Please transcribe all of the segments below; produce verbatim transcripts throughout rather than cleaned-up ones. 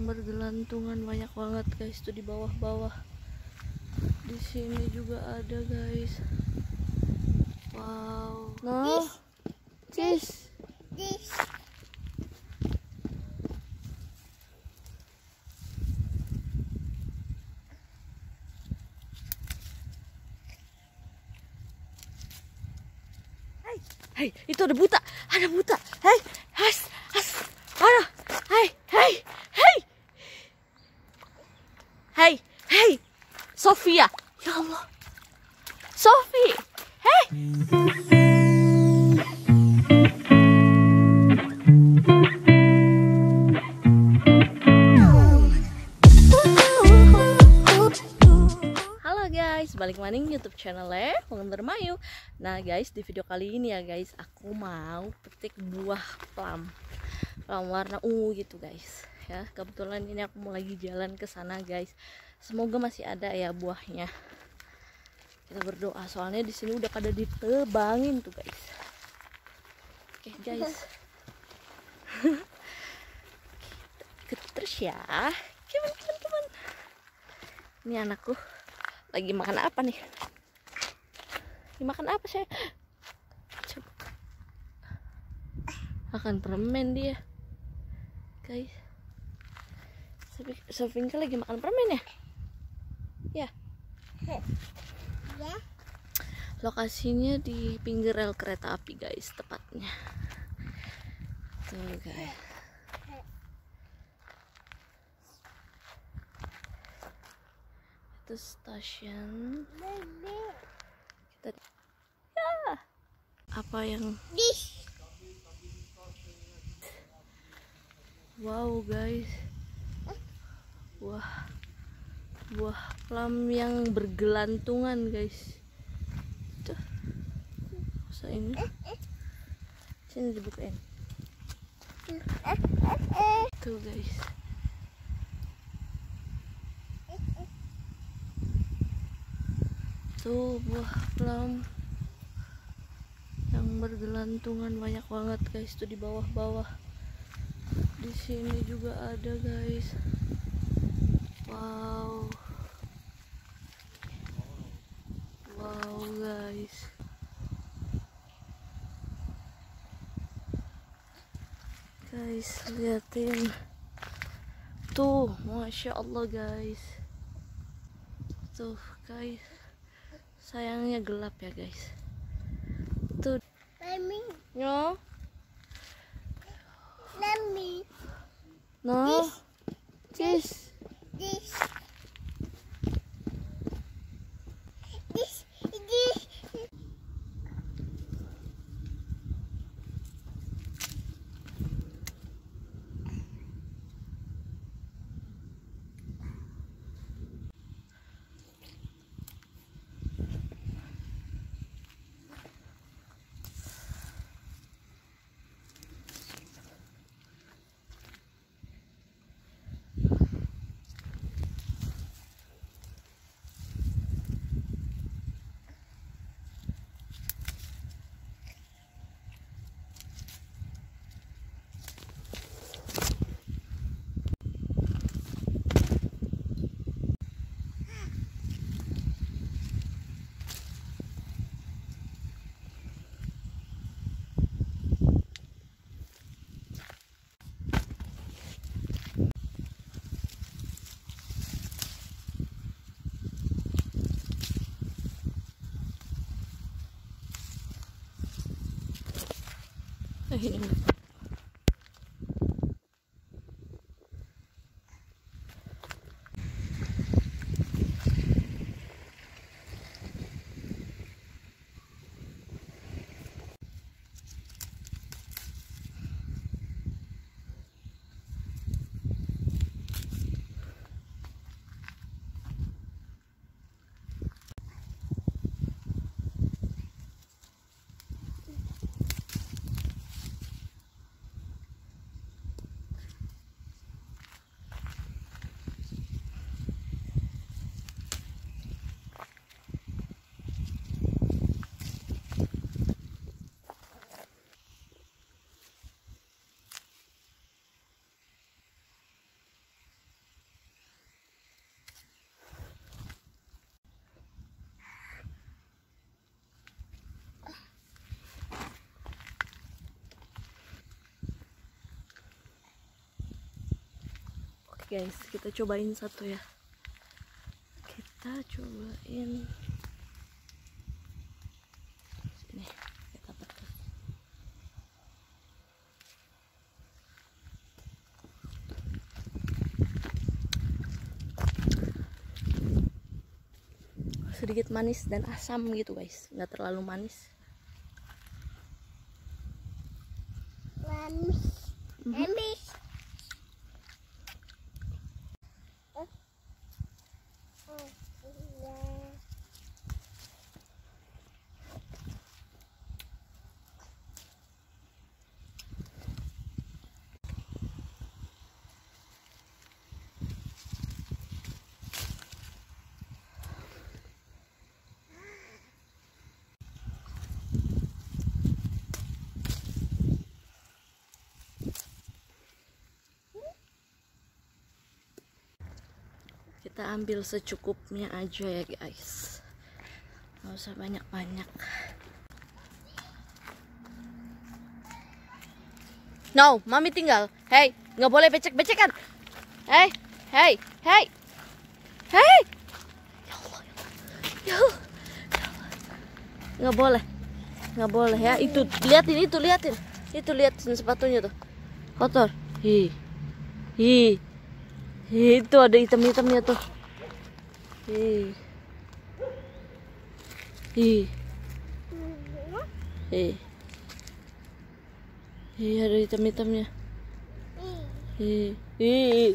bergelantungan banyak banget guys, tuh di bawah-bawah. Di sini juga ada guys. Wow. No. Cheese. This. Hai, hai, itu ada buta, ada buta. Hai, has, has, ada. Hai, hai, hai, hai, hai, Sofia. Ya Allah, Sofi. Hei. Guys, balik maning YouTube channelnya Pengentar Mayu. Nah guys, di video kali ini ya guys, aku mau petik buah plum, plum warna ungu gitu guys. Ya kebetulan ini aku mau lagi jalan ke sana guys. Semoga masih ada ya buahnya. Kita berdoa, soalnya di sini udah pada ditebangin tuh guys. Oke guys. Kita terus ya. Cuman, cuman, cuman. Ini anakku lagi makan apa nih? Dimakan apa sih? Coba. Makan permen dia, guys. Sofinka lagi makan permen ya? Ya. Lokasinya di pinggir rel kereta api guys, tepatnya. Tuh guys. Itu stasiun. Kita ya. Apa yang wow guys, wah, buah plum yang bergelantungan guys. Tuh, masa ini sini dibukain tuh guys. Tuh buah plum yang bergelantungan banyak banget guys, tuh di bawah-bawah. Di sini juga ada guys. Wow. Wow guys. Guys, liatin. Tuh, Masya Allah guys. Tuh guys. Sayangnya gelap ya guys. Tuh. No. No. Cheese. This. Ini guys, kita cobain satu ya. Kita cobain. Sini, kita petik. Sedikit manis dan asam gitu guys, nggak terlalu manis. Manis. Manis. Kita ambil secukupnya aja ya guys, nggak usah banyak-banyak. No, mami tinggal. Hey, nggak boleh becek-becekan. Hey, hey, hey, hey. Ya Allah, ya Allah, ya Allah. Nggak boleh, nggak boleh ya. Itu liatin, itu liatin, itu liatin sepatunya tuh kotor. Hi, hi. Itu ada hitam-hitamnya tuh. Ih. Ih. Ih. Ih, ada hitam-hitamnya. Ih. Ih.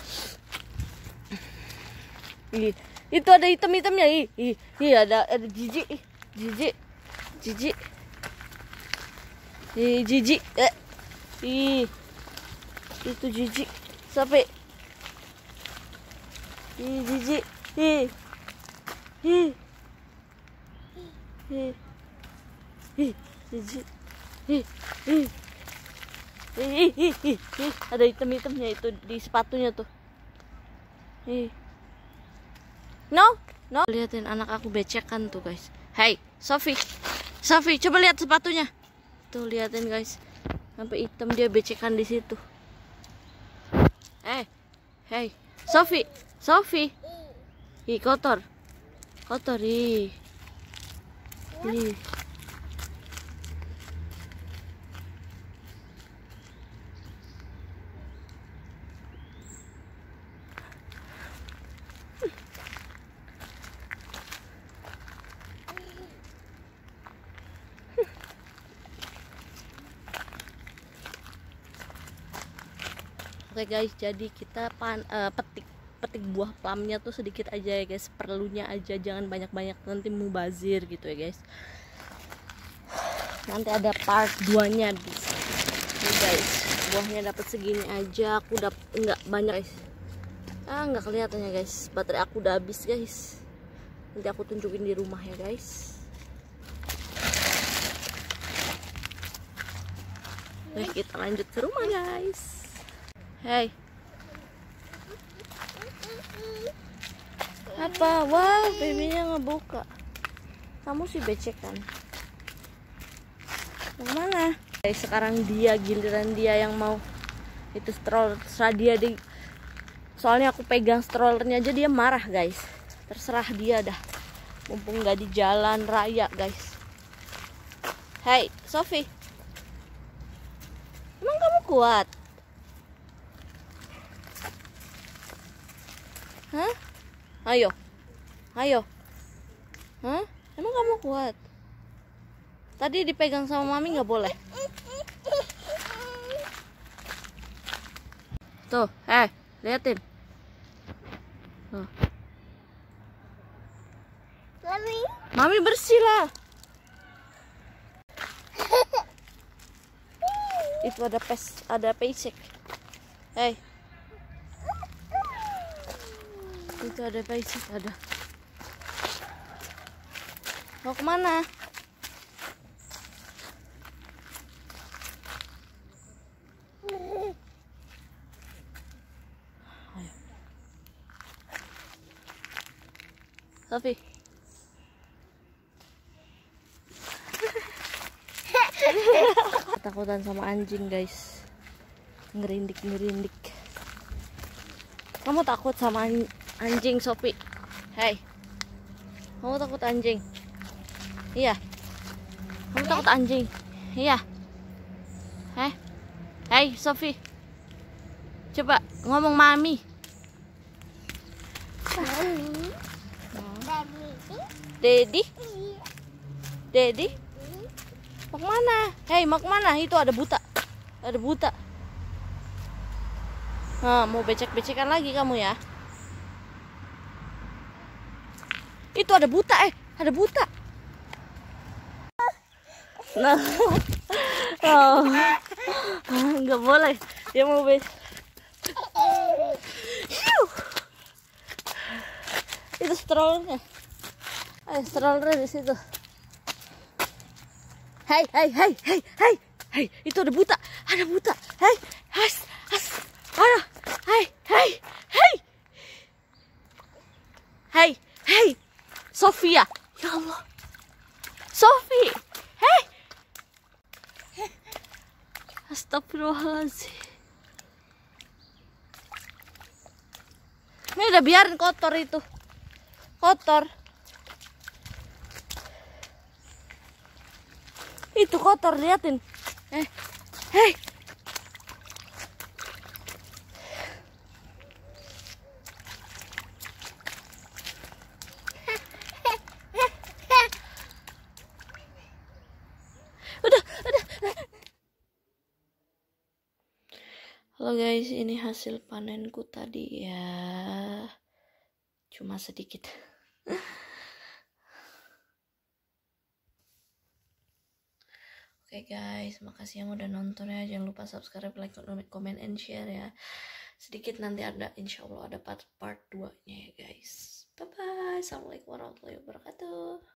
Ih. Itu ada hitam-hitamnya. Ih. Ih. Ih, ada ada jijik. Ih. Jijik. Jijik. Ih, jijik. Eh. Ih. Itu jijik. Sampai Ih, jijik. Ih. Ih. Ih. Ih, jijik. Ih. Ih. Ih, ih, ih, ih. Ada hitam-hitamnya itu di sepatunya tuh. Ih. No, no. Lihatin anak aku becekan tuh, guys. Hey, Sofi. Sofi, coba lihat sepatunya. Tuh, lihatin, guys. Sampai hitam dia becekan di situ. Eh. Hey, Sofi. Sofi, ih kotor, kotor ih, ih. Oke guys, jadi kita pan, uh, petik petik buah plumnya tuh sedikit aja ya guys, perlunya aja, jangan banyak-banyak, nanti mubazir gitu ya guys. Nanti ada part dua nya bisa. Nih guys, buahnya dapat segini aja, aku dapat enggak banyak guys. Ah, nggak kelihatan ya guys, baterai aku udah habis guys. Nanti aku tunjukin di rumah ya guys. Nah, kita lanjut ke rumah guys. Hey. Apa? Wah, babynya ngebuka. Kamu sih becekan. Yang mana? Guys, sekarang dia giliran dia yang mau itu stroller. Terserah dia di. Soalnya aku pegang strollernya aja dia marah guys. Terserah dia dah. Mumpung nggak di jalan raya guys. Hey, Sofi. Emang kamu kuat? Hah? Ayo, ayo, hah? Emang kamu kuat? Tadi dipegang sama mami nggak boleh. Tuh, eh, liatin. Tuh. Mami, mami bersih lah. Itu ada pes, ada pesek. Hei. Itu ada pesek, ada. Mau kemana? Ayo. Sofi. Ketakutan sama anjing guys, ngerindik ngerindik. Kamu takut sama an- anjing, Sophie? Hei, kamu takut anjing? Iya. Kamu takut anjing? Iya. Hei, hei, Sophie. Coba ngomong mami. Mami. Daddy, Daddy. Mau kemana? Hei, mau kemana? Itu ada buta. Ada buta. Nah, mau becek-becekan lagi kamu ya? Itu ada buta, eh, ada buta. Nah, oh, nggak boleh. Dia mau be. Hiu. Itu strollernya. Eh, strollernya di situ. Hei, hei, hei, hei, hei, hei, itu ada buta, ada buta. Hei, has, has, aduh, hei, hei, hei, hei, hei, Sofia, ya Allah, Sophie, hei, astagfirullahaladzim. Ini udah biarin kotor itu, kotor. Itu kotor, liatin. Eh, hei. Udah, udah. Halo guys, ini hasil panenku tadi ya. Cuma sedikit. Oke okay guys, makasih yang udah nonton ya. Jangan lupa subscribe, like, comment, and share ya. Sedikit nanti ada, insya Allah ada part part dua nya ya guys. Bye bye. Assalamualaikum warahmatullahi wabarakatuh.